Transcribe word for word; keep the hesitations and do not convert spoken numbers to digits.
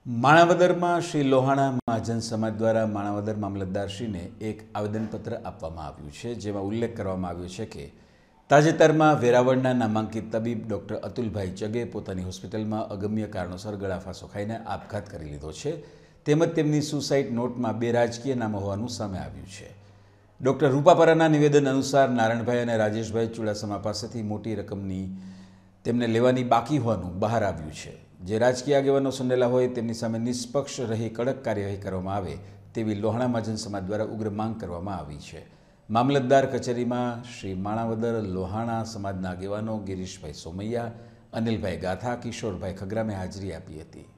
માણાવદરમાં શ્રી લોહાણા મહાજન સમાજ દ્વારા માણાવદર મામલતદારશ્રીને એક આવેદનપત્ર આપવામાં આવ્યું છે, જેમાં ઉલ્લેખ કરવામાં આવ્યો છે કે તાજેતરમાં વેરાવળના નામાંકિત તબીબ ડૉક્ટર અતુલભાઈ ચગે પોતાની હોસ્પિટલમાં અગમ્ય કારણોસર ગળાફાંસો ખાઈને આપઘાત કરી લીધો છે, તેમજ તેમની સુસાઇડ નોટમાં બે રાજકીય નામો હોવાનું સામે આવ્યું છે। ડૉક્ટર રૂપાપરાના નિવેદન અનુસાર નારાયણભાઈ અને રાજેશભાઈ ચુડાસમા પાસેથી મોટી રકમની તેમને લેવાની બાકી હોવાનું બહાર આવ્યું છે। જે રાજકીય આગેવાનો સંડેલા હોય તેમની સામે નિષ્પક્ષ રહી કડક કાર્યવાહી કરવામાં આવે તેવી લોહાણા મહાજન સમાજ દ્વારા ઉગ્ર માંગ કરવામાં આવી છે। મામલતદાર કચેરીમાં શ્રી માણાવદર લોહાણા સમાજના આગેવાનો ગિરીશભાઈ સોમૈયા, અનિલભાઈ ગાથા, કિશોરભાઈ ખગરામે હાજરી આપી હતી।